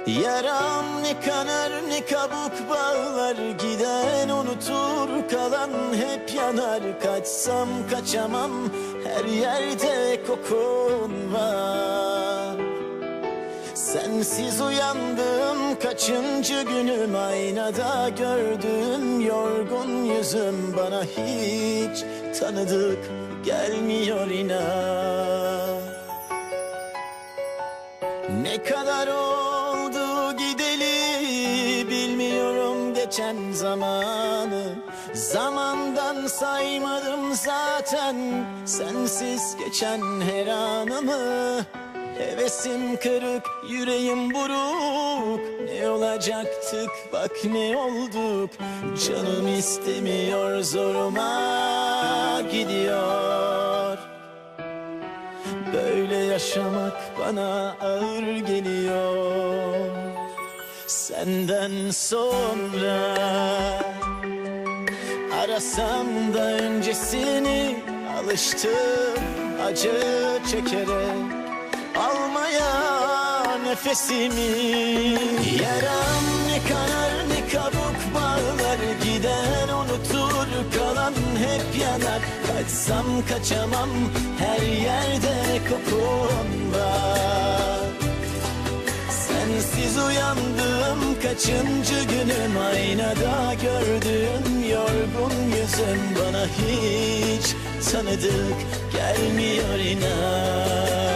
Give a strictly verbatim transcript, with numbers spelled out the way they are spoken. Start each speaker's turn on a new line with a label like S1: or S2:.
S1: Yaram ne kanar ne kabuk bağlar, giden unutur kalan hep yanar. Kaçsam kaçamam, her yerde kokun var. Sensiz uyandım kaçıncı günüm, aynada gördüğüm yorgun yüzüm bana hiç tanıdık gelmiyor inan. Ne kadar oldu gideli bilmiyorum geçen zamanı. Zamandan saymadım zaten sensiz geçen her anımı. Hevesim kırık, yüreğim buruk. Ne olacaktık bak ne olduk. Canım istemiyor, zoruma gidiyor. Böyle yaşamak bana ağır geliyor. Senden sonra arasam da öncesini, alıştım acı çekerek almaya nefesimi. Yaram ne kanar ne kabuk bağlar, giden unutur kalan hep yanar. Kaçsam kaçamam, her yerde kokun var. Sensiz uyandım kaçıncı günüm, aynada gördüğüm yorgun yüzüm bana hiç tanıdık gelmiyor inan.